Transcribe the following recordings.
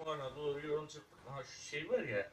Ormana doğru yol çıktık. Ha şu şey var ya.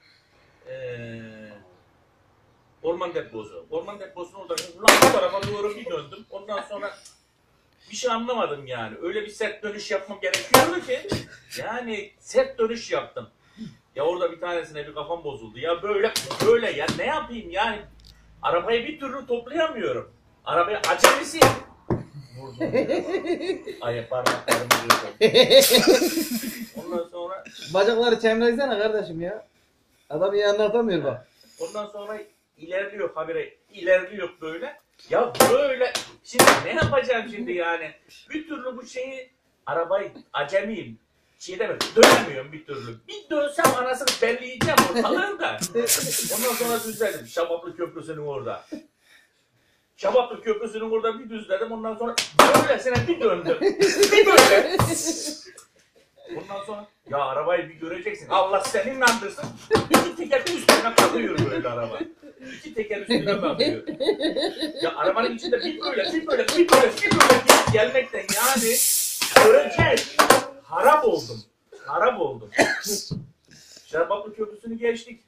Orman deposu. Orman deposunun oradan bu tarafa doğru bir döndüm. Ondan sonra bir şey anlamadım yani. Öyle bir sert dönüş yapmam gerekiyordu ki. Yani sert dönüş yaptım. Ya orada bir tanesine bir kafam bozuldu. Ya böyle ya ne yapayım yani. Arabayı bir türlü toplayamıyorum. Arabayı acemisiyim. Vurdum. Ay parmaklarımı kırdım. Ondan sonra Bacakları çemreysene kardeşim ya. Adam iyi anlatamıyor bak. ondan sonra ilerliyor habire. İlerliyor böyle. Ya böyle şimdi ne yapacağım şimdi yani? Bir türlü bu şeyi arabayı acemiyim. Şey demek dönemiyorum bir türlü. Bir dönsem anasını belleyeceğim ortalığın da. Ondan sonra düzledim. Şabaplı Köprüsü'nün orada. Şabaplı Köprüsü'nün orada bir düzledim. Ondan sonra böylesine bir döndüm. Bir böyle. Ondan sonra ya arabayı bir göreceksin. Allah seni inandırsın. İki teker üstüne kalkıyor böyle araba. İki teker üstüne kalkıyor. Ya arabanın içinde bir böyle gidip gelmekten yani göreceğiz. Harap oldum. Harap oldum. Şabaplı Köprüsü'nü geçtik.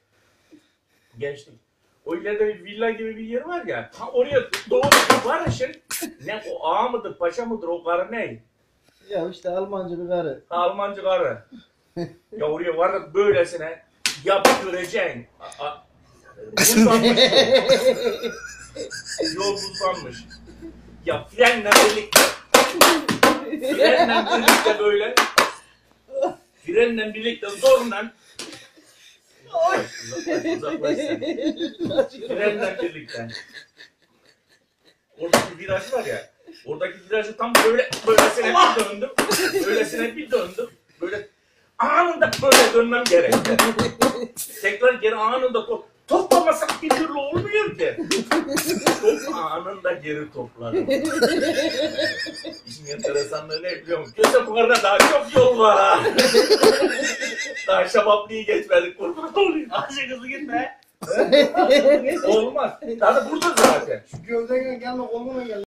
O ileride bir villa gibi bir yer var ya. Ha oraya doğru varışın. Ne o ağa mıdır, paşa mıdır o karı ne? Ya işte Almancı bir karı. Almancı karı. Ya oraya vardık böylesine. Ya bir göreceksin. Buzlanmış. Yol buzlanmış. Ya frenle birlikte. Böyle. Frenle birlikte zorla. Uzaklaş sen. Frenle birlikte. Oradaki viraj var ya. Oradaki virajı tam böylesine bir döndüm. Böylesine bir döndüm. Böyle anında böyle dönmem gerekti. Tekrar geri anında toplamasak bir türlü olmuyor ki. Çok anında geri topladım. İşin enteresanlığı ne biliyor musun? Kösebukar'da daha çok yol var. Daha Şabaplı'yı geçmedik. Kurban olayım. Ayşe kızı gitme. Olmaz. Daha da burada zaten. Şu gövden gelme koluna gel.